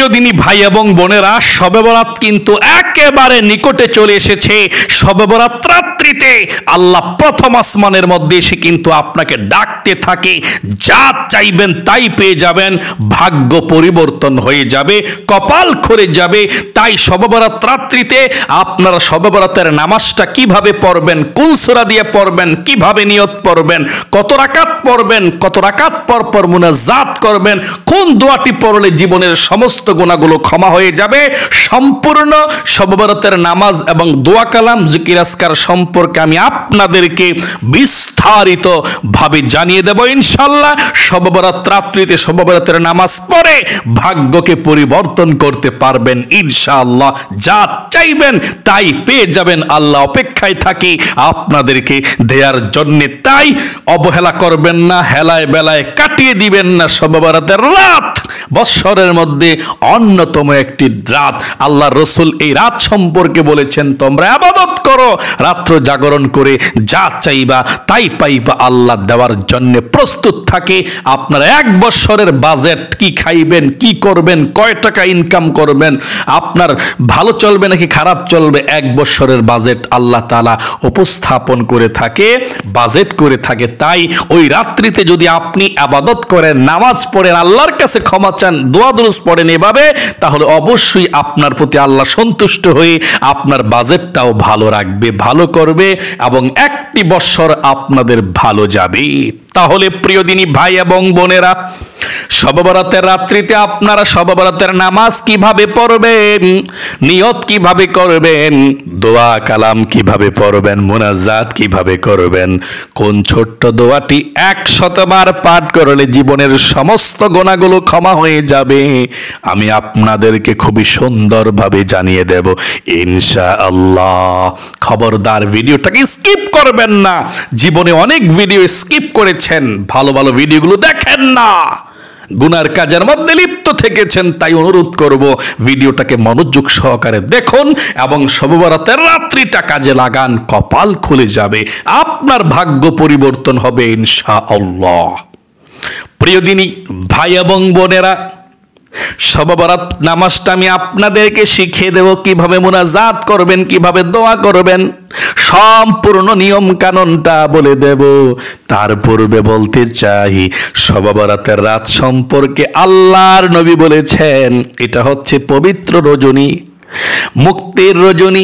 দিনী ভাই এবং বোনেরা, শবে বরাত কিন্তু একেবারে নিকটে চলে এসেছে। শবে বরাত রাত্রিতে আল্লাহ প্রথম আসমানের মধ্যে এসে কিন্তু আপনাকে ডাকতে থাকে, যা চাইবেন তাই পেয়ে যাবেন, ভাগ্য পরিবর্তন হয়ে যাবে, কপাল খুলে যাবে। তাই শবে বরাত রাত্রিতে আপনারা শবে বরাতের নামাজটা কিভাবে পড়বেন, কোন সূরা দিয়ে পড়বেন, কিভাবে নিয়ত পড়বেন, কত রাকাত পড়বেন, কত রাকাত পর পর মুনাজাত করবেন, কোন দোয়াটি পড়লে জীবনের সমস্ত গুনাহগুলো ক্ষমা হয়ে যাবে, সম্পূর্ণ শবে বরাতের নামাজ এবং দোয়া কালাম জিকির আজকার সম্পর্কে আমি আপনাদেরকে বিস্তারিত ভাবে জানিয়ে দেব ইনশাআল্লাহ। শবে বরাত রাত্রিতে শবে বরাতের নামাজ পড়ে ভাগ্যকে পরিবর্তন করতে পারবেন ইনশাআল্লাহ। যা চাইবেন তাই পেয়ে যাবেন। আল্লাহ অপেক্ষায় থাকি আপনাদেরকে দেওয়ার জন্য। তাই অবহেলা করবেন না, হেলায় বেলায় কাটিয়ে দিবেন না। শবে বরাতের রাত বৎসরের মধ্যে অন্যতম একটি রাত। আল্লাহ রসুল এই রাত সম্পর্কে বলেছেন, তোমরা ইবাদত করো, রাত্র জাগরণ করে যা চাইবা তাই পাইবা। আল্লাহ দেওয়ার জন্য প্রস্তুত থাকে। আপনারা এক বৎসরের বাজেট, কি খাইবেন, কি করবেন, কয় টাকা ইনকাম করবেন, আপনার ভালো চলবে নাকি খারাপ চলবে, এক বৎসরের বাজেট আল্লাহ তাআলা উপস্থাপন করে থাকে, বাজেট করে থাকে। তাই ওই রাত্রিতে যদি আপনি ইবাদত করেন, নামাজ পড়েন, আল্লাহর কাছে ক্ষমা চান, দোয়া দুরূদ পড়েন এভাবে, তাহলে অবশ্যই আপনার প্রতি আল্লাহ সন্তুষ্ট হয়ে আপনার বাজেটটাও ভালো রাখবে, ভালো করবে এবং একটি বৎসর আপনাদের ভালো যাবে। তাহলে প্রিয় দিনী ভাই এবং বোনেরা, শবে বরাতের রাত্রিতে আপনারা শবে বরাতের নামাজ কিভাবে পড়বেন, নিয়ত কিভাবে করবেন, দোয়া কালাম কিভাবে পড়বেন, মুনাজাত কিভাবে করবেন, কোন ছোট্ট দোয়াটি 100 বার পাঠ করলে জীবনের সমস্ত গুনাহগুলো ক্ষমা হয়ে যাবে, আমি আপনাদেরকে খুবই সুন্দরভাবে জানিয়ে দেব ইনশাআল্লাহ। খবরদার ভিডিওটাকে স্কিপ করবেন না। জীবনে অনেক ভিডিও স্কিপ করেছেন, ভালো ভালো ভিডিওগুলো দেখেন না, গুনার কাজের মধ্যে লিপ্ত থেকেছেন। তাই অনুরোধ করব, ভিডিওটাকে মনোযোগ সহকারে দেখুন এবং শবে বরাতের রাত্রিটা কাজে লাগান, কপাল খুলে যাবে, আপনার ভাগ্য পরিবর্তন হবে ইনশাআল্লাহ। প্রিয় দিনী ভাই এবং বোনেরা, শবে বরাত নামাজটা আমি আপনাদেরকে শিখিয়ে দেব, কিভাবে মুনাজাত করবেন, কিভাবে দোয়া করবেন, সম্পূর্ণ নিয়ম কানুনটা বলে দেব। তার পূর্বে বলতে চাই, শবে বরাতের রাত সম্পর্কে আল্লাহর নবী বলেছেন, এটা হচ্ছে পবিত্র রজনী, মুক্তির রজনী।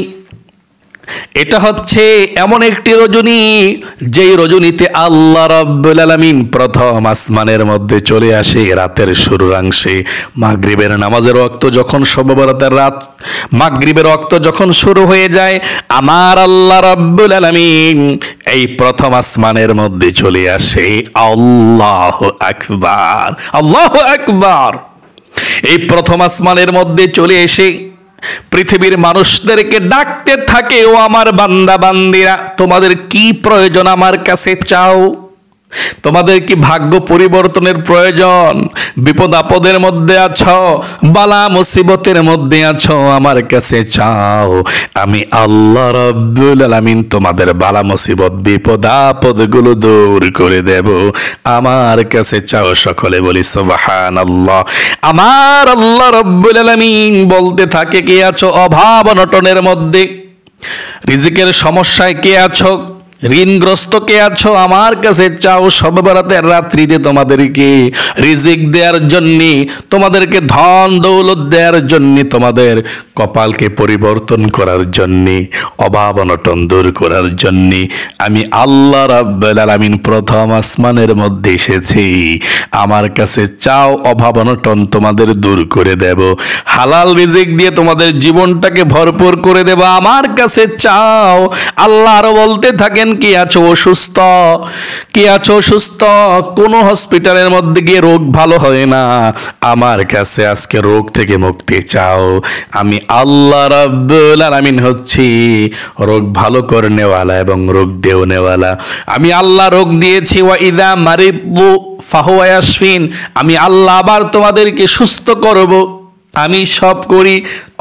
এটা হচ্ছে এমন একটি রজনী, যেই রজনীতে আল্লাহ রাব্বুল আলামিন প্রথম আসমানের মধ্যে চলে আসে রাতের শুরুরাংশে। মাগরিবের নামাজের ওয়াক্ত যখন শবে বরাতের রাত মাগরিবের ওয়াক্ত যখন শুরু হয়ে যায়, আমার আল্লাহ রাব্বুল আলামিন এই প্রথম আসমানের মধ্যে চলে আসে। আল্লাহু আকবার, আল্লাহু আকবার। এই প্রথম আসমানের মধ্যে চলে এসে পৃথিবীর মানুষদেরকে ডাকতে থাকে, ও আমার বান্দা বান্দিরা, তোমাদের কি প্রয়োজন আমার কাছে চাও। তোমাদের কি ভাগ্য পরিবর্তনের প্রয়োজন, বিপদ আপদের মধ্যে আছো, বালা মুসিবতের মধ্যে আছো, আমার কাছে চাও, আমি আল্লাহ রাব্বুল আলামিন তোমাদের বালা মুসিবত বিপদ আপদগুলো দূর করে দেব, আমার কাছে চাও। সকলে বলি সুবহানাল্লাহ। আমার আল্লাহ রাব্বুল আলামিন বলতে থাকে, কে আছো অভাব অনটনের মধ্যে, রিজিকের সমস্যায় কে আছো, ঋণগ্রস্ত কে আছো, আমার কাছে চাও। শবে বরাতের রাত্রিতে তোমাদেরকে রিজিক দেওয়ার জন্য, তোমাদেরকে ধন দৌলত দেওয়ার জন্য, তোমাদের কপালকে পরিবর্তন করার জন্য, অভাব অনটন দূর করার জন্য আমি আল্লাহ রাব্বুল আলামিন প্রথম আসমানের মধ্যে এসেছি। আমার কাছে চাও, অভাব অনটন তোমাদের দূর করে দেব, হালাল রিজিক দিয়ে তোমাদের জীবনটাকে ভরপুর করে দেব, আমার কাছে চাও। আল্লাহ আরো বলতে থাকেন, কি আছো অসুস্থ, কি আছো অসুস্থ, কোন হসপিটালের মধ্যে গিয়ে রোগ ভালো হয় না, আমার কাছে আজকে রোগ থেকে মুক্তি চাও। আমি আল্লাহ রাব্বুল আলামিন হচ্ছি রোগ ভালো করনেওয়ালা এবং রোগ দেওনেওয়ালা। আমি আল্লাহ রোগ দিয়েছি, ওয়া ইযা মারিদু ফাহুয়া ইয়াশফিন, আমি আল্লাহ আবার তোমাদেরকে সুস্থ করব। আমি সব করি,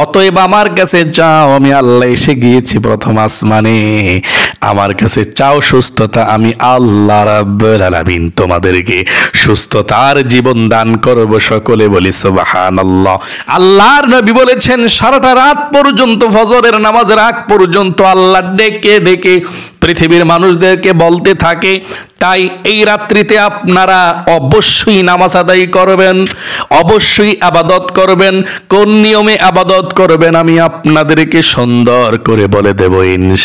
অতএব আমার কাছে চাও, আমি আল্লাহ এসে গিয়েছি প্রথম আসমানে, আমার কাছে চাও সুস্থতা, আমি আল্লাহ রাব্বুল আলামিন তোমাদেরকে সুস্থতার জীবন দান করব। সকলে বলি সুবহানাল্লাহ। আল্লাহর নবী বলেছেন সারাটা রাত পর্যন্ত, ফজরের নামাজের আগ পর্যন্ত আল্লাহ ডেকে ডেকে পৃথিবীর মানুষদেরকে বলতে থাকে। তাই এই রাত্রিতে আপনারা অবশ্যই নামাজ আদায় করবেন, অবশ্যই আবাদত করবেন। কোন নিয়মে আবাদত করবেন আমি আপনাদেরকে সুন্দর করে বলে দেব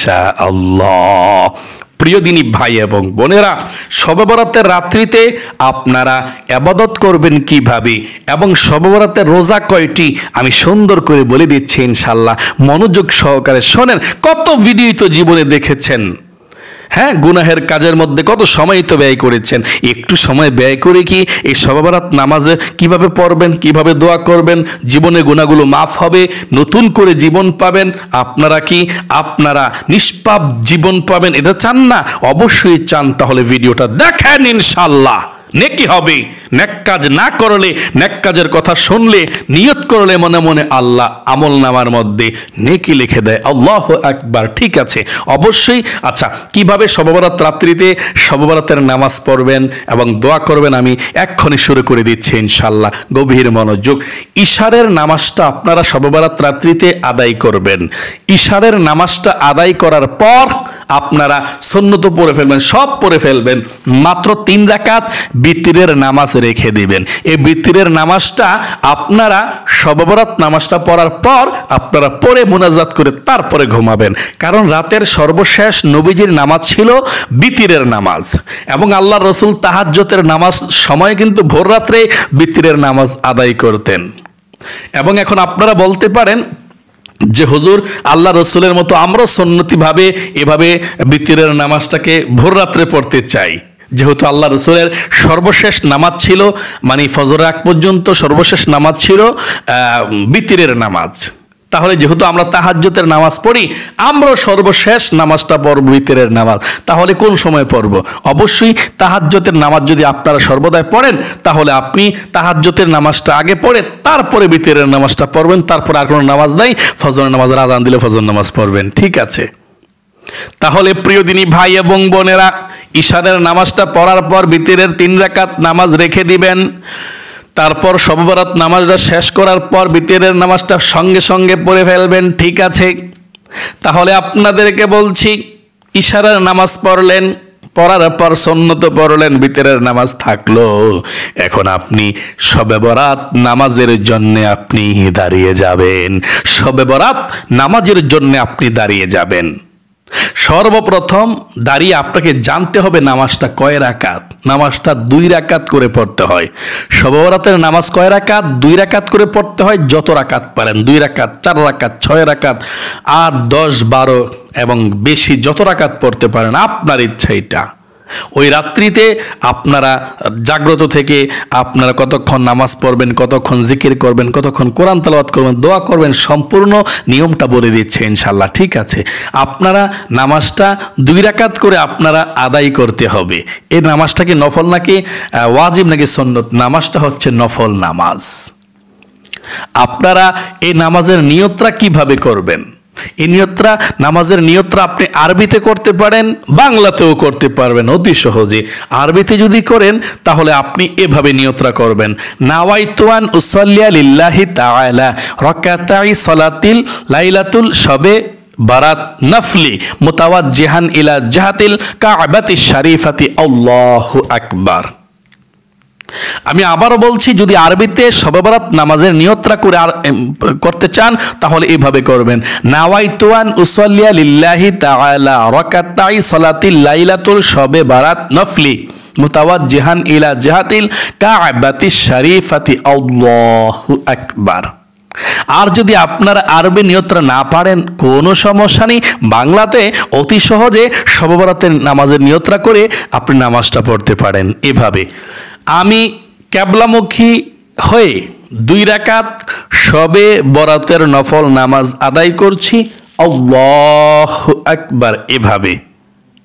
ইনশাআল্লাহ। প্রিয় দিনী ভাই এবং বোনেরা, শবে বরাতের রাত্রিতে আপনারা আবাদত করবেন কিভাবে এবং শবে বরাতের রোজা কয়টি আমি সুন্দর করে বলে দিচ্ছি ইনশাআল্লাহ। মনোযোগ সহকারে শোনেন। কত ভিডিও তো জীবনে দেখেছেন, হ্যাঁ, গুনাহের কাজের মধ্যে কত সময় তো ব্যয় করেছেন। একটু সময় ব্যয় করে কি এই শবে বরাত নামাজে কিভাবে পড়বেন, কিভাবে দোয়া করবেন, জীবনে গুনাহগুলো মাফ হবে, নতুন করে জীবন পাবেন। আপনারা নিষ্পাপ জীবন পাবেন, এটা চান না? অবশ্যই চান। তাহলে ভিডিওটা দেখেন, ইনশাআল্লাহ নেকি হবে। নেক কাজ না করলে, নেক কাজের কথা শুনলে, নিয়ত করলে মনে মনে আল্লাহ আমল নামার মধ্যে নেকি লিখে দেয়। আল্লাহু আকবার। ঠিক আছে, অবশ্যই। আচ্ছা, কিভাবে শবে বরাত রাত্রিতে শবে বরাতের নামাজ পড়বেন এবং দোয়া করবেন আমি এক্ষুনি শুরু করে দিচ্ছি ইনশাআল্লাহ। গভীর মনোযোগ। ইশারের নামাজটা আপনারা শবে বরাত রাত্রিতে আদায় করবেন। ইশারের নামাজটা আদায় করার পর আপনারা সুন্নত পড়ে ফেলবেন, সব পড়ে ফেলবেন। মাত্র 3 রাকাত বিতরের নামাজ রেখে দিবেন। এই বিতরের নামাজটা আপনারা শবে বরাত নামাজটা পড়ার পর আপনারা পড়ে মুনাজাত করে তারপরে ঘুমাবেন। কারণ রাতের সর্বশেষ নবীজির নামাজ ছিল বিতরের নামাজ, এবং আল্লাহ রসুল তাহাজ্জুদের নামাজ সময় কিন্তু ভোর রাত্রে বিতরের নামাজ আদায় করতেন। এবং এখন আপনারা বলতে পারেন যে হুজুর, আল্লাহ রসুলের মতো আমরা সুন্নতিভাবে এভাবে বিতরের নামাজটাকে ভোর রাত্রে পড়তে চাই। যেহেতু আল্লাহ রসুলের সর্বশেষ নামাজ ছিল, মানে ফজরের আগ পর্যন্ত সর্বশেষ নামাজ ছিল বিতরের নামাজ, তাহলে যেহেতু আমরা তাহাজ্জুদের নামাজ পড়ি, আমরা সর্বশেষ নামাজটা পড়ব বিতরের নামাজ। তাহলে কোন সময় পড়ব? অবশ্যই তাহাজ্জুদের নামাজ যদি আপনারা সর্বদাই পড়েন, তাহলে আপনি তাহাজ্জুদের নামাজটা আগে পড়ে তারপরে বিতরের নামাজটা পড়বেন। তারপর আর কোনো নামাজ নাই, ফজরের নামাজের আযান দিলে ফজর নামাজ পড়বেন। ঠিক আছে? তাহলে প্রিয় দিনী ভাই এবং বোনেরা, ইশারের নামাজটা পড়ার পর বিতরের 3 রাকাত নামাজ রেখে দিবেন। তারপর শবে বরাত নামাজটা শেষ করার পর বিতরের নামাজটা সঙ্গে সঙ্গে পড়ে ফেলবেন। ঠিক আছে? তাহলে আপনাদেরকে বলছি, ইশারের নামাজ পড়লেন, পড়ার পর সুন্নত পড়লেন, বিতরের নামাজ থাকলো। এখন আপনি শবে বরাত নামাজের জন্য আপনি দাঁড়িয়ে যাবেন। শবে বরাত নামাজের জন্য আপনি দাঁড়িয়ে যাবেন। সর্বপ্রথম দাঁড়িয়ে আপনাকে জানতে হবে নামাজটা কয় রাকাত। নামাজটা 2 রাকাত করে পড়তে হয়। শবে বরাতের নামাজ কয় রাকাত? 2 রাকাত করে পড়তে হয়। যত রাকাত পারেন, 2 রাকাত, 4 রাকাত, 6 রাকাত, 8, 10, 12 এবং বেশি যত রাকাত পড়তে পারেন, আপনার ইচ্ছা। এটা ওই রাত্রিতে আপনারা জাগ্রত থেকে আপনারা কতক্ষণ নামাজ পড়বেন, কতক্ষণ জিকির করবেন, কতক্ষণ কোরআন তেলাওয়াত করবেন, দোয়া করবেন, সম্পূর্ণ নিয়মটা বলে দিচ্ছে ইনশাআল্লাহ। ঠিক আছে? আপনারা নামাজটা 2 রাকাত করে আপনারা আদায় করতে হবে। এই নামাজটা কি নফল নাকি ওয়াজিব নাকি সুন্নত? নামাজটা হচ্ছে নফল নামাজ। আপনারা এই নামাজের নিয়তটা কিভাবে করবেন? এই নিয়তটা, নামাজের নিয়তটা আপনি আরবিতে করতে পারেন, বাংলাতেও করতে পারবেন অতি সহজে। আরবিতে যদি করেন তাহলে আপনি এভাবে নিয়তটা করবেন: নাওয়াইতু আন উসাল্লিয়া লিল্লাহি তাআলা রাকাতাই সালাতিল লাইলাতুল শবে বারাত নফলি মুতাওয়াজ্জিহান ইলা জাহাতিল কাবাতিশ শরীফাতি। আল্লাহু আকবার। আমি আবারও বলছি, যদি আরবিতে শবে বরাত নামাজের নিয়তটা করে করতে চান তাহলে এইভাবে করবেন: নাওয়াইতু আন উসাল্লিয়া লিল্লাহি তাআলা রাকাতাই সালাতিল লাইলাতুল শবে বারাত নফলি মুতাওয়াজ্জিহান ইলা জাহাতিল কাবাতিশ শরীফাতি। আল্লাহু আকবার। আর যদি আপনারা আরবি নিয়তটা না পারেন, কোনো সমস্যা নেই, বাংলাতে অতি সহজে শবে বরাতের নামাজের নিয়তটা করে আপনি নামাজটা পড়তে পারেন এভাবে: আমি কিবলামুখী হয়ে 2 রাকাত শবে বরাতের নফল নামাজ আদায় করছি, আল্লাহু আকবার। এভাবে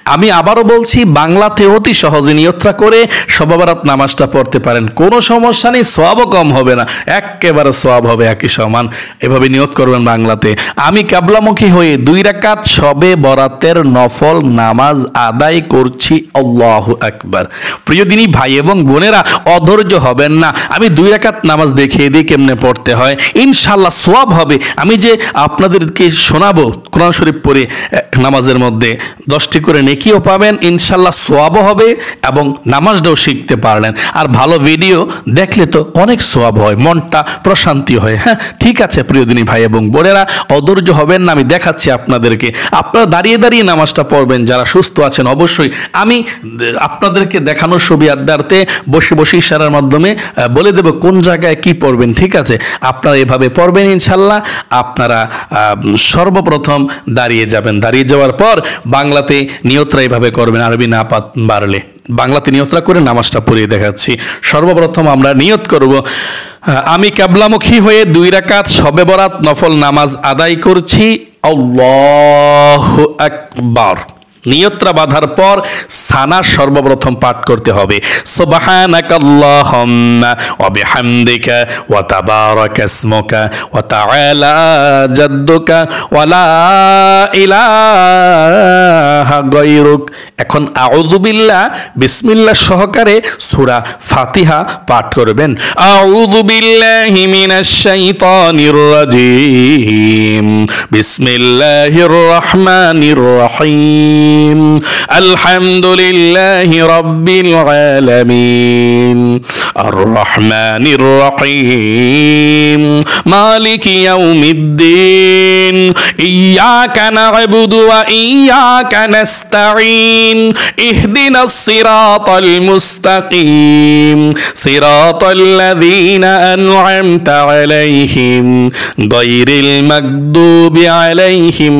আমি আবারও বলছি, বাংলাতে অতি সহজে নিয়তটা করে শবে বরাত নামাজটা পড়তে পারেন, কোনো সমস্যা নেই, সওয়াবও কম হবে না, একেবারে সওয়াব হবে একই সমান। এভাবে নিয়ত করবেন বাংলাতে, আমি কিবলামুখী হয়ে 2 রাকাত শবে বরাতের নফল নামাজ আদায় করছি, আল্লাহু আকবার। প্রিয় দিনী ভাই এবং বোনেরা, অধৈর্য হবেন না, আমি 2 রাকাত নামাজ দেখিয়ে দিই কেমনে পড়তে হয়, ইনশাআল্লাহ সওয়াব হবে। আমি যে আপনাদেরকে শোনাবো কোরআন শরীফ পড়ে নামাজের মধ্যে 10টি করে নেকিও পাবেন, ইনশাআল্লাহ সওয়াবও হবে এবং নামাজটাও শিখতে পারলেন। আর ভালো ভিডিও দেখলে তো অনেক সওয়াব হয়, মনটা প্রশান্তি হয়। হ্যাঁ ঠিক আছে প্রিয় দিনী ভাই এবং বোনেরা, অধৈর্য হবেন না, আমি দেখাচ্ছি আপনাদেরকে। আপনারা দাঁড়িয়ে দাঁড়িয়ে নামাজটা পড়বেন, যারা সুস্থ আছেন অবশ্যই। আমি আপনাদেরকে দেখানোর সুবিধার্থে বসে বসে ইশারার মাধ্যমে বলে দেব কোন জায়গায় কি পড়বেন, ঠিক আছে? আপনারা এভাবে পড়বেন ইনশাআল্লাহ। আপনারা সর্বপ্রথম দাঁড়িয়ে যাবেন, দাঁড়িয়ে যাওয়ার পর বাংলাতে নিয়তরা এভাবে করবেন, আরবি না পারলে বাংলাতে নিয়তরা করে নামাজটা পড়িয়ে দেখাচ্ছি। সর্বপ্রথম আমরা নিয়ত করব, আমি কিবলামুখী হয়ে 2 রাকাত শবে বরাত নফল নামাজ আদায় করছি, আল্লাহু আকবার। নিয়তরা বাঁধার পর সানা সর্বপ্রথম পাঠ করতে হবে, সুবহানাকাল্লাহুম্মা ওয়া বিহামদিকা ওয়া তাবারাকা ইসমুকা ওয়া তাআলা জাদ্দুকা ওয়া লা ইলাহা গায়রুক। এখন আউযু বিল্লাহ বিসমিল্লাহ সহকারে সূরা ফাতিহা পাঠ করবেন। আউযু বিল্লাহি মিনাশ শাইতানির রাজীম, বিসমিল্লাহির রহমানির রহিম, আলহামদুলিল্লাহি রাব্বিল আলামিন, আর রহমানির রহিম, মালিকি ইয়াউমিদ্দিন, ইয়াকা না'বুদু ওয়া ইয়াকা নাস্তাঈন, ইহদিনাস সিরাতাল মুস্তাকিম, সিরাতাল্লাযীনা আন'আমতা আলাইহিম গায়রিল মাগদুবি আলাইহিম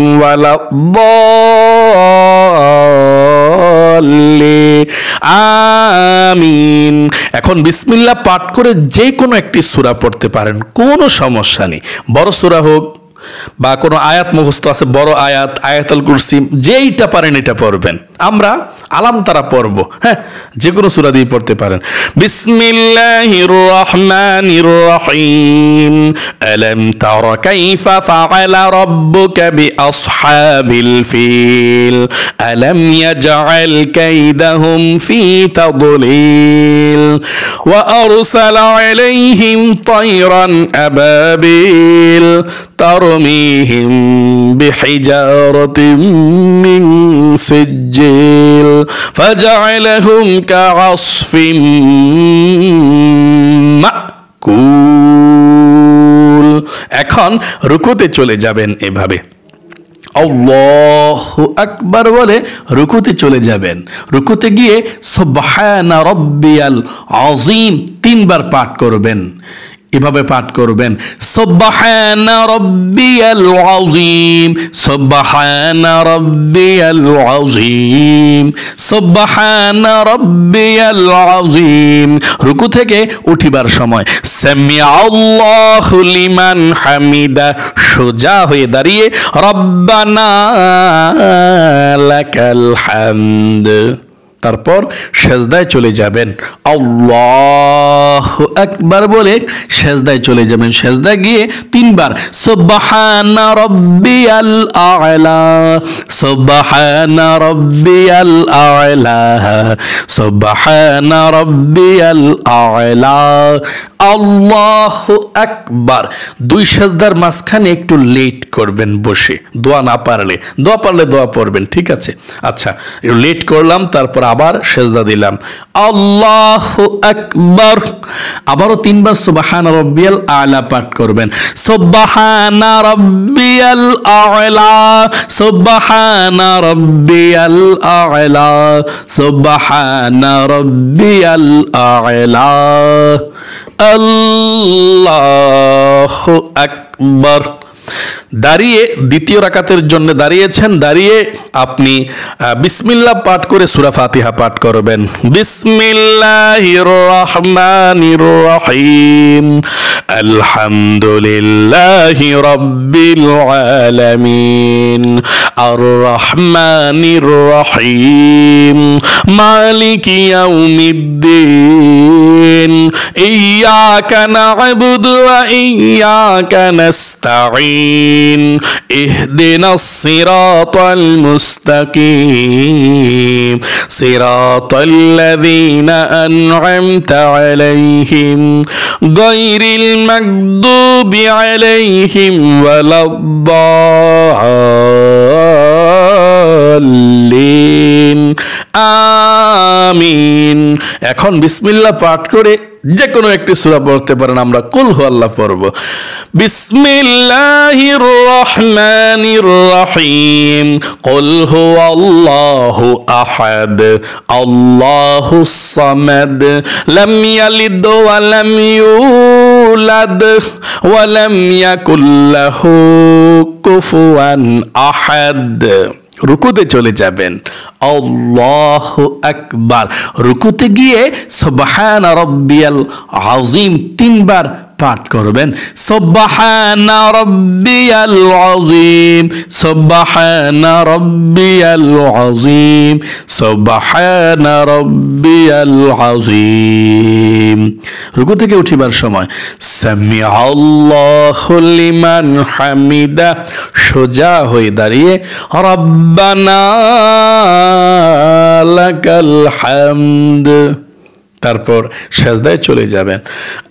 ওয়ালাদ-দাল্লিন, আমিন। এখন বিসমিল্লাহ পাঠ করে যে কোনো একটি সূরা পড়তে পারেন, কোনো সমস্যা নেই। বড় সূরা হোক বা কোনো আয়াত মুখস্থ আছে, বড় আয়াত, আয়াতুল কুরসি, যেইটা পারেন এটা পড়বেন। আমরা আলাম তারা পড়ব, হ্যাঁ, যে কোনো সূরা দিয়ে পড়তে পারেন। বিসমিল্লাহির রহমানির রহিম, আলাম তারা কাইফা ফাআলা রাব্বুকা বিআসহাবিল ফিল, আলাম ইয়াজআল কাইদাহুম ফি তাদলিল, ওয়া আরসালা আলাইহিম তায়রান আবাবিল তারমিহিম বিহিজারাতিন মিন সিজ্জিল ফাজআলাহুম কাআসফিন মাকুল। এখন রুকুতে চলে যাবেন, এভাবে আল্লাহু আকবার বলে রুকুতে চলে যাবেন। রুকুতে গিয়ে সুবহানা রাব্বিয়াল আযীম 3 বার পাঠ করবেন, এভাবে পাঠ করবেন, সুবহানা রাব্বিয়াল আযীম, সুবহানা রাব্বিয়াল আযীম, সুবহানা রাব্বিয়াল আযীম। রুকু থেকে উঠিবার সময় সামিআল্লাহু লিমান হামিদা, সোজা হয়ে দাঁড়িয়ে রব্বানা লাকাল হামদ, তারপর সেজদায় চলে যাবেন, আল্লাহু আকবার বলে সেজদায় চলে যাবেন। সেজদায় গিয়ে 3 বার সুবহানা রাব্বিয়াল আ'লা, সুবহানা রাব্বিয়াল আ'লা, সুবহানা রাব্বিয়াল আ'লা, আল্লাহু আকবার। 2 সেজদার মাঝখানে একটু লেট করবেন বসে, দোয়া না পারলে, দোয়া পারলে দোয়া পড়বেন, ঠিক আছে? আচ্ছা, একটু লেট করলাম, তারপর আবার সেজদা দিলাম, আল্লাহু আকবার। আবারও 3 বার সুবহানা রাব্বিয়াল আ'লা পাঠ করবেন, সুবহানা রাব্বিয়াল আ'লা, সুবহানা রাব্বিয়াল আ'লা, সুবহানা রাব্বিয়াল আ'লা, আল্লাহু আকবার। দাঁড়িয়ে দ্বিতীয় রাকাতের জন্য দাঁড়িয়েছেন, দাঁড়িয়ে আপনি বিসমিল্লাহ পাঠ করে সূরা ফাতিহা পাঠ করবেন। বিসমিল্লাহির রহমানির রহিম, আলহামদুলিল্লাহি রাব্বিল আলামিন, আর রহমানির রহিম, মালিকি ইয়াউমিদ্দিন, ইয়্যাকা না'বুদু ওয়া ইয়্যাকা নাস্তাঈন, ইহদিনাস সিরাতাল মুস্তাকিম, সিরাতাল্লাযীনা আন'আমতা আলাইহিম গায়রিল মাগদুবি আলাইহিম ওয়ালাদ-দাল্লিন, আমিন। এখন বিসমিল্লাহ পাঠ করে যে কোনো একটি সূরা পড়তে পারেন। আমরা কুল হু আল্লাহ পড়ব। বিসমিল্লাহির রহমানির রহিম, কুল হু আল্লাহু আহাদ, আল্লাহুস সামাদ, লাম ইয়ালিদ ওয়া লাম ইউলাদ ওয়া লাম ইয়াকুল লাহু কুফুয়ান আহাদ। রুকুতে চলে যাবেন, আল্লাহু আকবার। রুকুতে গিয়ে সুবহানা রাব্বিয়াল আযীম 3 বার পাঠ করবেন। সুবহানা রাব্বিয়াল আযীম, সুবহানা রাব্বিয়াল আযীম, সুবহানা রাব্বিয়াল আযীম। রুকু থেকে উঠিবার সময় সামিআল্লাহু লিমান হামিদা, সোজা হয়ে দাঁড়িয়ে রব্বানা লাকাল হামদ। তারপর সেজদায় চলে যাবেন।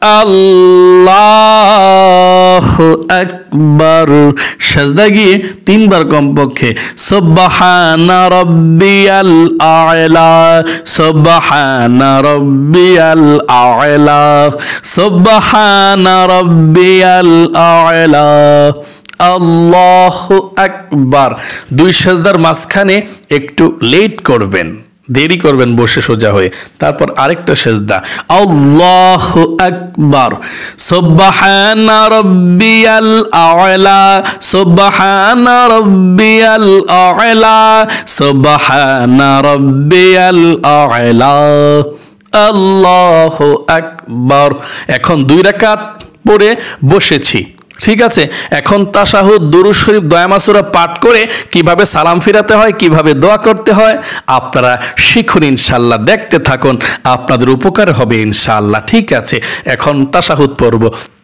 আল্লাহু আকবার। সেজদায় গিয়ে 3 বার কমপক্ষে সুবহানা রাব্বিয়াল আ'লা, সুবহানা রাব্বিয়াল আ'লা, সুবহানা রাব্বিয়াল আ'লা, আল্লাহু আকবার। 2 সেজদার মাঝখানে একটু লেট করবেন, দেরি করবেন বসে সোজা হয়ে। তারপর আরেকটা সেজদা, আল্লাহু আকবার, সুবহানা রাব্বিয়াল আ'লা, সুবহানা রাব্বিয়াল আ'লা, সুবহানা রাব্বিয়াল আ'লা, আল্লাহু আকবার। এখন 2 রাকাত পড়ে বসেছি, ঠিক আছে। এখন তাশাহুদ, দুরূদ শরীফ, দোয়া মাসুরা পাঠ করে কিভাবে সালাম ফিরাতে হয়, কিভাবে দোয়া করতে হয় আপনারা শিখুন ইনশাআল্লাহ। দেখতে থাকুন, আপনাদের উপকার হবে ইনশাআল্লাহ। ঠিক আছে, এখন তাশাহুদ পড়ব।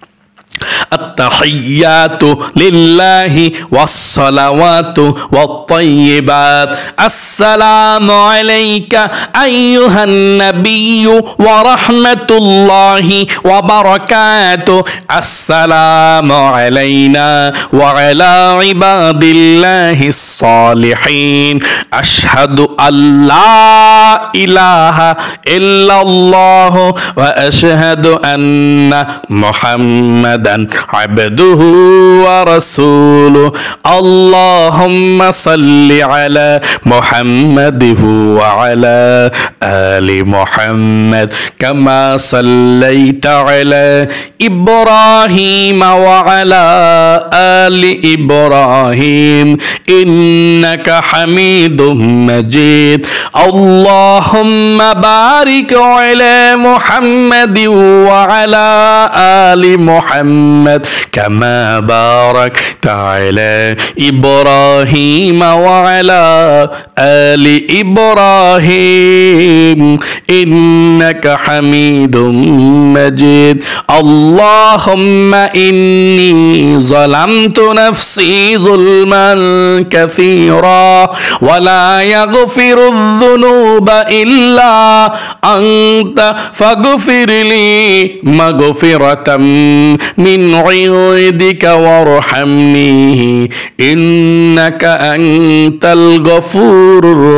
التحيات لله والصلوات والطيبات السلام عليك أيها النبي ورحمة الله وبركاته السلام علينا وعلى عباد الله الصالحين أشهد أن لا إله إلا الله وأشهد أن محمد عبده ورسوله اللهم صل على محمد وعلى آل محمد كما صليت على إبراهيم وعلى آل إبراهيم إنك حميد مجيد اللهم بارك على محمد وعلى آل محمد كما باركت على إبراهيم وعلى آل إبراهيم إنك حميد مجيد اللهم إني ظلمت نفسي ظلما كثيرا ولا يغفر الذنوب إلا أنت فاغفر لي مغفرة من عندك وارحمني إنك أنت الغفور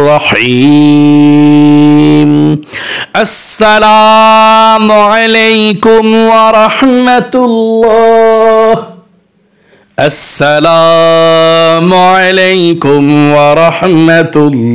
الرحيم السلام عليكم ورحمة الله السلام عليكم ورحمة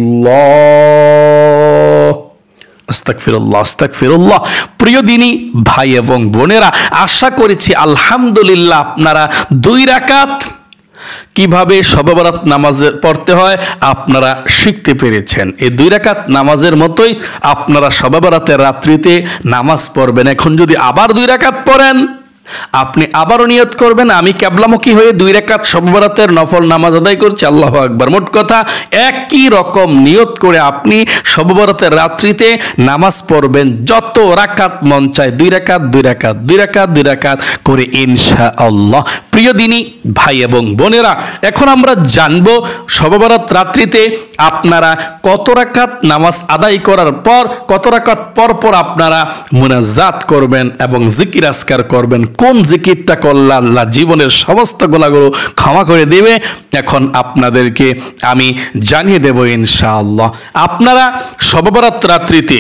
الله আস্তাগফিরুল্লাহ আস্তাগফিরুল্লাহ। প্রিয় দিনী ভাই এবং বোনেরা, আশা করেছি আলহামদুলিল্লাহ আপনারা 2 রাকাত কিভাবে শবে বরাত নামাজ পড়তে হয় আপনারা শিখতে পেরেছেন। এই 2 রাকাত নামাজের মতোই আপনারা শবে বরাতের রাত্রিতে নামাজ পড়বেন। এখন যদি আবার 2 রাকাত পড়েন, আপনি আবারও নিয়ত করবেন আমি কিবলামুখী হয়ে 2 রাকাত শবে বরাতের নফল নামাজ আদায় করছি, আল্লাহু আকবার। মোট কথা একই রকম নিয়ত করে আপনি শবে বরাতের রাত্রিতে নামাজ পড়বেন, যত রাকাত মন চায় 2 রাকাত 2 রাকাত 2 রাকাত 2 রাকাত করে ইনশাআল্লাহ। প্রিয় দিনী ভাই এবং বোনেরা, এখন আমরা জানবো শবে বরাত রাত্রিতে আপনারা কত রাকাত নামাজ আদায় করার পর কত রাকাত পর পর আপনারা মুনাজাত করবেন এবং জিকির আজকার করবেন। কোন জিকিরটা করলে আল্লাহ জীবনের সমস্ত গুনাহগুলো ক্ষমা করে দেবে, এখন আপনাদেরকে আমি জানিয়ে দেব ইনশাআল্লাহ। আপনারা শবে বরাত রাত্রিতে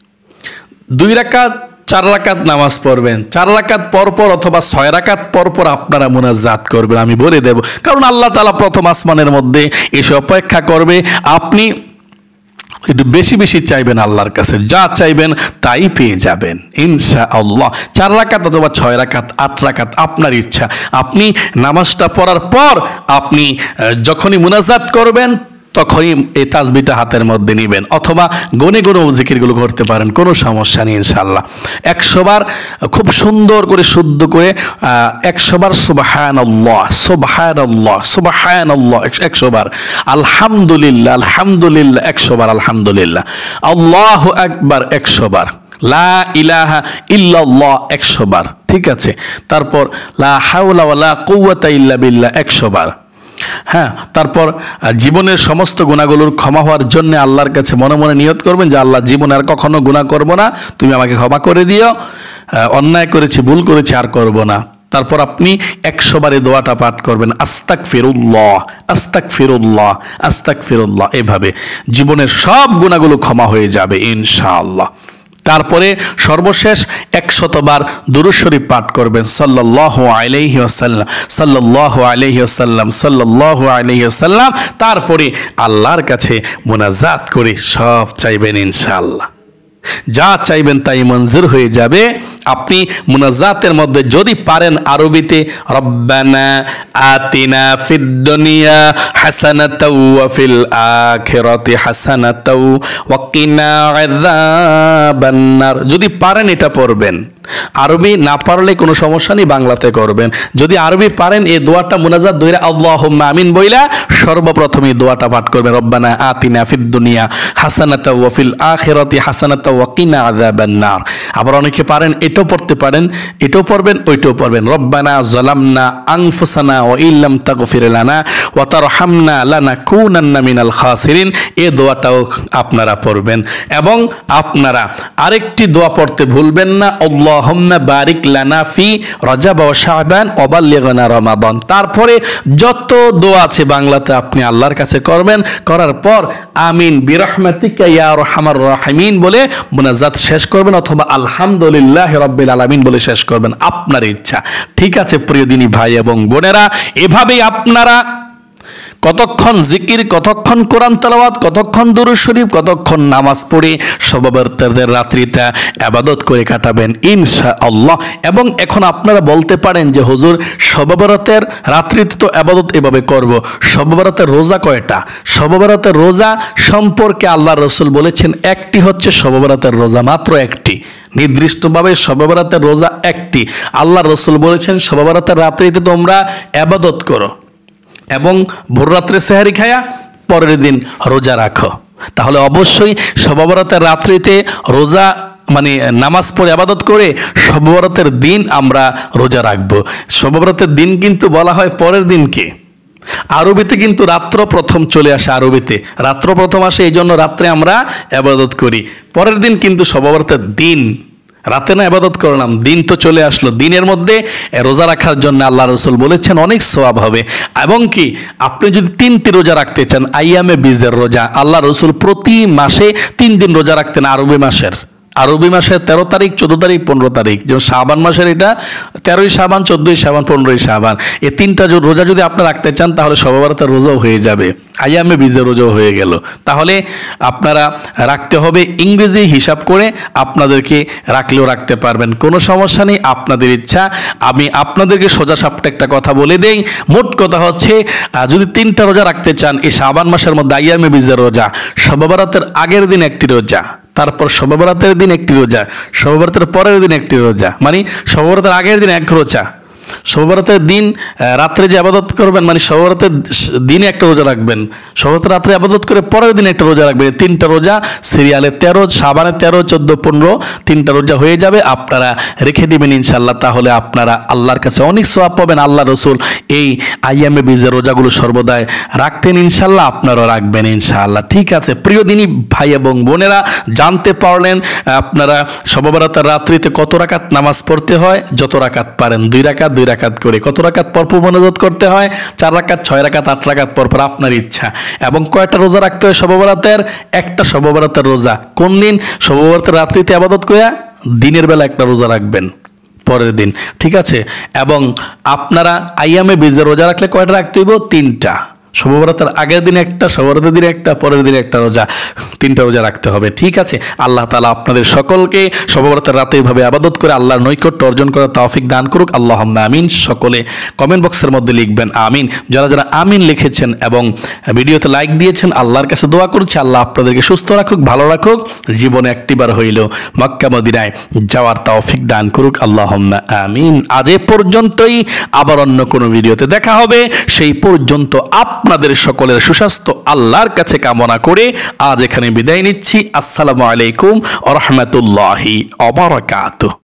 2 রাকাত 4 রাকাত নামাজ পড়বেন, 4 রাকাত পর পর অথবা 6 রাকাত পর পর আপনারা মুনাজাত করবেন, আমি বলে দেব। কারণ আল্লাহ তাআলা প্রথম আসমানের মধ্যে এসে অপেক্ষা করবে। আপনি একটু বেশি বেশি চাইবেন আল্লাহর কাছে, যা চাইবেন তাই পেয়ে যাবেন ইনশাআল্লাহ। 4 রাকাত অথবা 6 রাকাত 8 রাকাত আপনার ইচ্ছা। আপনি নামাজটা পড়ার পর আপনি যখনই মুনাজাত করবেন তখনই এই তাসবিহটা হাতের মধ্যে নেবেন, অথবা গনে গনে জিকিরগুলো করতে পারেন, কোনো সমস্যা নেই ইনশাআল্লাহ। 100 বার খুব সুন্দর করে শুদ্ধ করে 100 বার সুবহানাল্লাহ সুবহানাল্লাহ সুবহানাল্লাহ 100 বার, আলহামদুলিল্লাহ আলহামদুলিল্লাহ 100 বার আলহামদুলিল্লাহ, আল্লাহু আকবার 100 বার, লা ইলাহা ইল্লাল্লাহ 100 বার, ঠিক আছে। তারপর লা হাওলা ওয়ালা কুওয়াতা ইল্লা বিল্লাহ 100 বার। হ্যাঁ, তারপর জীবনের সমস্ত গুনাহগুলোর ক্ষমা হওয়ার জন্য আল্লাহর কাছে মনে মনে নিয়ত করবেন যে আল্লাহ জীবনে আর কখনো গুনাহ করব না, তুমি আমাকে ক্ষমা করে দিও, অন্যায় করেছি ভুল করেছি আর করব না। তারপর আপনি 100 বারে দোয়াটা পাঠ করবেন, আস্তাগফিরুল্লাহ আস্তাগফিরুল্লাহ আস্তাগফিরুল্লাহ। এভাবে জীবনের সব গুনাহগুলো ক্ষমা হয়ে যাবে ইনশাআল্লাহ। তারপরে সর্বশেষ 100 বার দুরূদ শরীফ পাঠ করবেন, সাল্লাল্লাহু আলাইহি ওয়াসাল্লাম সাল্লাল্লাহু আলাইহি ওয়াসাল্লাম সাল্লাল্লাহু আলাইহি ওয়াসাল্লাম। তারপরে আল্লাহর কাছে মুনাজাত করে সব চাইবেন ইনশাআল্লাহ, যা চাইবেন তাই মঞ্জুর হয়ে যাবে। আপনি মুনাজাতের মধ্যে যদি পারেন আরবিতে রব্বানা আতিনা ফিদ দুনিয়া হাসানাতাও ওয়া ফিল আখিরাতি হাসানাতাও ওয়া কিনা আযাবান নার, যদি পারেন এটা পড়বেন। আরবি না পারলে কোনো সমস্যা নেই, বাংলাতে করবেন। যদি আরবি পারেন এই দোয়াটা মুনাজাত দইরা আল্লাহুম্মা আমিন বইলা সর্বপ্রথম এই দোয়াটা পাঠ করবেন, রব্বানা আতিনা ফিদ দুনিয়া হাসানাতাও ওয়া ফিল আখিরাতি হাসানাতাও ওয়া কিনা আযাবান নার। আবার অনেকে পারেন এটাও পড়তে পারেন, এটাও পড়বেন ওইটাও পড়বেন, রব্বানা যালামনা আনফুসানা ওয়া ইল্লাম তাগফির লানা ওয়া তারহামনা লানাকুনান্না মিনাল খাসিরিন। এই দোয়াটাও আপনারা পড়বেন। এবং আপনারা আরেকটি দোয়া পড়তে ভুলবেন না, আল্লাহুম্মা বারিক লানা ফি রজব ওয়া শাবান ওয়া বাল্লিগনা রমাদান। তারপরে যত দোয়া আছে বাংলাতে আপনি আল্লাহর কাছে করবেন, করার পর আমিন বিরহমাতিকা ইয়া আরহামার রাহিমিন বলে মুনাজাত শেষ করবেন, অথবা আলহামদুলিল্লাহ রাব্বিল আলামিন বলে শেষ করবেন, আপনার ইচ্ছা। ঠিক আছে প্রিয় দিনী ভাই এবং বোনেরা, এভাবেই আপনারা কতক্ষণ জিকির, কতক্ষণ কোরআন তেলাওয়াত, কতক্ষণ দুরূদ শরীফ, কতক্ষণ নামাজ পড়ে শবে বরাতের রাত্রিটা ইবাদত করে কাটাবেন ইনশাআল্লাহ। এবং এখন আপনারা বলতে পারেন যে হুজুর শবে বরাতের রাত্রিতে তো ইবাদত এভাবে করব, শবে বরাতের রোজা কয়টা? শবে বরাতের রোজা সম্পর্কে আল্লাহর রাসূল বলেছেন একটি হচ্ছে শবে বরাতের রোজা, মাত্র একটি, নির্দিষ্টভাবে শবে বরাতের রোজা একটি। আল্লাহর রাসূল বলেছেন শবে বরাতের রাত্রিতে তোমরা ইবাদত করো এবং ভোর রাত্রে সেহরি খায়া পরের দিন রোজা রাখো। তাহলে অবশ্যই শবে বরাতের রাত্রিতে রোজা মানে নামাজ পড়ে ইবাদত করে শবে বরাতের দিন আমরা রোজা রাখবো। শবে বরাতের দিন কিন্তু বলা হয় পরের দিনকে। আরবিতে কিন্তু রাত্র প্রথম চলে আসে, আরবিতে রাত্র প্রথম আসে, এই জন্য রাত্রে আমরা ইবাদত করি। পরের দিন কিন্তু শবে বরাতের দিন, রাতে না ইবাদত করলাম, দিন তো চলে আসলো। দিনের মধ্যে রোজা রাখার জন্য আল্লাহ রাসূল বলেছেন অনেক সওয়াব হবে। এবং কি আপনি যদি 3টি রোজা রাখতে চান, আইয়ামে বীজের রোজা, আল্লাহ রাসূল প্রতি মাসে 3 দিন রোজা রাখতেন আরবি মাসের। আরবি মাসের 13 তারিখ, 14 তারিখ, 15 তারিখ, যেমন শাবান মাসের এটা 13ই শাবান, 14ই শাবান, 15ই শাবান। এই 3টা রোজা যদি আপনি রাখতে চান তাহলে শবে বরাতের রোজাও হয়ে যাবে, আইয়ামে বীজের রোজাও হয়ে গেল। তাহলে আপনারা রাখতে হবে ইংরেজি হিসাব করে, আপনাদেরকে রাখলেও রাখতে পারবেন, কোনো সমস্যা নেই, আপনাদের ইচ্ছা। আমি আপনাদেরকে সোজা সাপটা একটা কথা বলে দেই, মোট কথা হচ্ছে যদি 3টা রোজা রাখতে চান এই শাবান মাসের মধ্যে, আইয়ামে বীজের রোজা, শবে বরাতের আগের দিন একটি রোজা, তারপর শবে বরাতের দিন একটি রোজা, শবে বরাতের পরের দিন একটি রোজা, মানে শবে বরাতের আগের দিন এক রোজা, শবে বরাতের দিন রাত্রে যে আবাদত করবেন, মানে শবে বরাতের দিনে একটা রোজা রাখবেন, শবে বরাতের রাত্রে আবাদত করে পরের দিন একটা রোজা রাখবেন। 3টা রোজা সিরিয়ালে 13, শাবানে 13, 14, 15, 3টা রোজা হয়ে যাবে, আপনারা রেখে দিবেন ইনশাআল্লাহ। তাহলে আপনারা আল্লাহর কাছে অনেক সওয়াব পাবেন। আল্লাহ রসুল এই আইয়ামে বীজের রোজাগুলো সর্বদাই রাখতেন, ইনশাআল্লাহ আপনারাও রাখবেন ইনশাআল্লাহ। ঠিক আছে প্রিয় দিনী ভাই এবং বোনেরা, জানতে পারলেন আপনারা শবে বরাতের রাত্রিতে কত রাকাত নামাজ পড়তে হয়, যত রাকাত পারেন, 2 রাকাত 2 রাকাত করে, কত রাকাত পরপর মোনাজাত করতে হয়, 4 রাকাত, 6 রাকাত, 8 রাকাত পরপর, আপনার ইচ্ছা। এবং কয়টা রোজা রাখতে হয় শবে বরাতের? একটা শবে বরাতের রোজা। কোন দিন? শবে বরাতের রাত্রিতে আবাদত করে দিনের বেলা একটা রোজা রাখবেন পরের দিন, ঠিক আছে। এবং আপনারা আইয়ামে বীজের রোজা রাখলে কয়টা রাখতে হইব? 3টা। শবে বরাতের আগের দিন একটা, শবে বরাতের দিন একটা, পরের দিন একটা রোজা, 3টা রোজা রাখতে হবে, ঠিক আছে। আল্লাহ তাআলা আপনাদের সকলকে শবে বরাতের রাতে এইভাবে ইবাদত করে আল্লাহর নৈকট্য অর্জন করার তৌফিক দান করুক। আল্লাহুম্মা আমিন। সকলে কমেন্ট বক্সের মধ্যে লিখবেন আমিন। যারা যারা আমিন লিখেছেন এবং ভিডিওতে লাইক দিয়েছেন, আল্লাহর কাছে দোয়া করছি আল্লাহ আপনাদেরকে সুস্থ রাখুক, ভালো রাখুক, জীবনে একটিবার হইলেও মক্কা মদিনায় যাওয়ার তৌফিক দান করুক। আল্লাহুম্মা আমিন। আজ এ পর্যন্তই, আবার অন্য কোনো ভিডিওতে দেখা হবে। সেই পর্যন্ত আপনাদের সকলের সুস্বাস্থ্য আল্লাহর কাছে কামনা করে আজ এখানে বিদায় নিচ্ছি। আসসালামু আলাইকুম ওয়া রাহমাতুল্লাহি ওয়া বারাকাতুহু।